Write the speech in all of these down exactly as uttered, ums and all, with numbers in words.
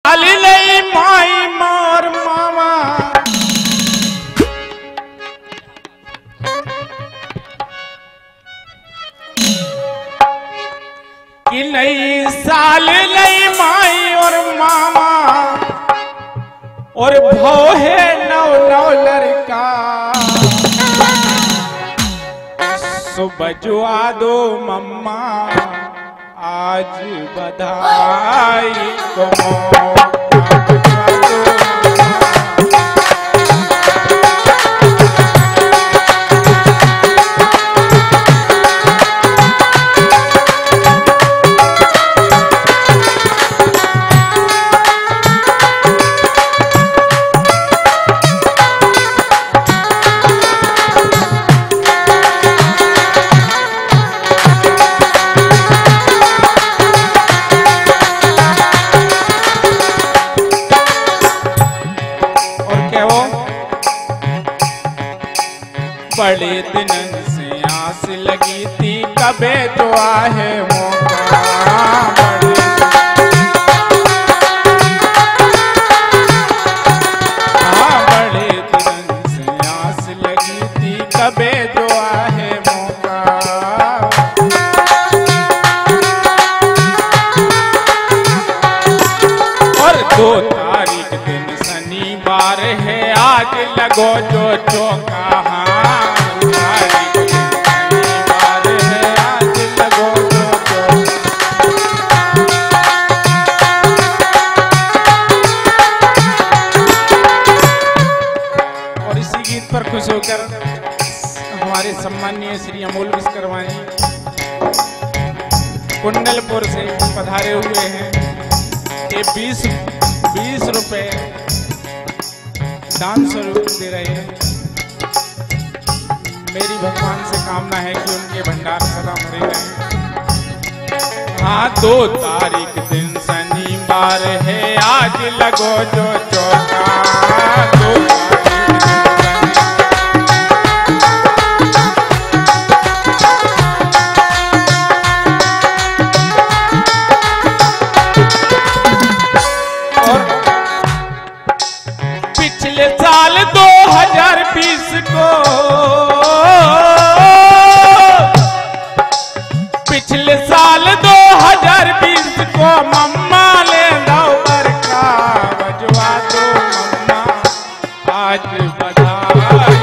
आली लई माई मोर मामा कि नई साल लई माई और मामा और भौ है नौ नौ लड़का सुबह जुआ दो मम्मा आज बधाई को बड़े दिन से आस लगी थी कबे तो आहे मौका हाँ बड़े दिन से आस लगी थी कबे तो आहे मौका और दो तारीख दिन शनिवार है आज लगो जो चौका खुश होकर हमारे सम्मानीय श्री अमोल विश्वकर्मा जी कुंडलपुर से पधारे हुए हैं। ये बीस बीस रुपए दान स्वरूप दे रहे हैं। मेरी भगवान से कामना है कि उनके भंडार सदा भरे रहें। हाँ दो तारीख दिन शनिवार है आज लगो जो चौका दो पिछले साल दो हजार बीस को मम्मा ले दो बरका बजवा दो मम्मा आज बधाई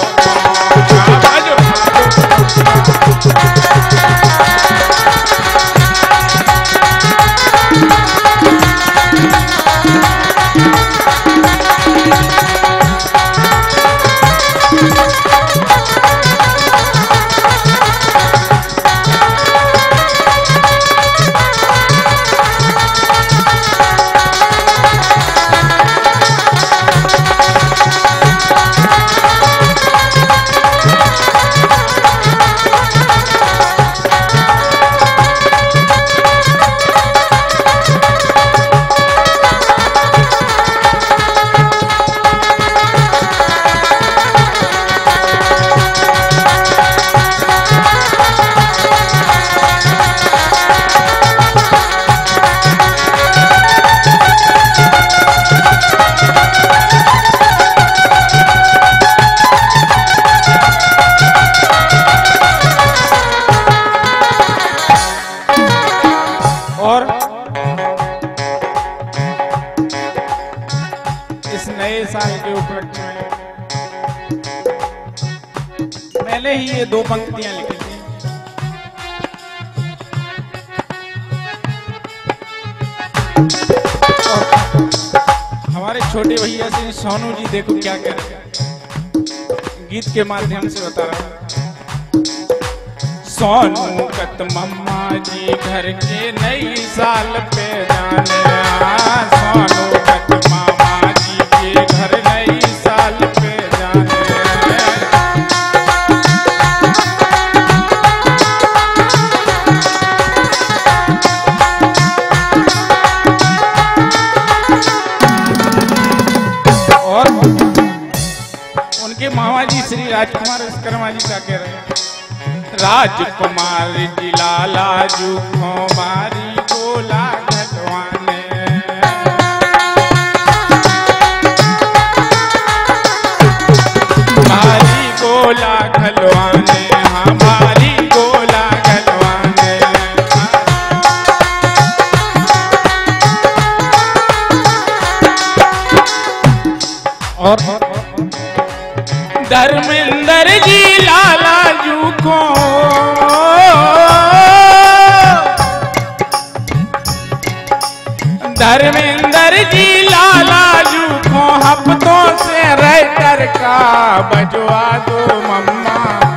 मैंने ही ये दो पंक्तियां लिखी थी। हमारे छोटे भैया से सोनू जी देखो क्या कह रहे हैं, गीत के माध्यम से बता रहा हूं। सोनू कत मम्मा जी घर के नई साल पे जाने सोनू कत मामा जी के घर नई साल पे जाने और उनके मामा जी श्री राजकुमार विश्वकर्मा जी क्या कह रहे हैं। राजकुमार जी लाला जू मारी गोला घटवाने और धर्मेंद्र जी लाला जू को धर्मेंद्र जी लाला जू को हफ्तों से रह कर का बजवा दो मम्मा।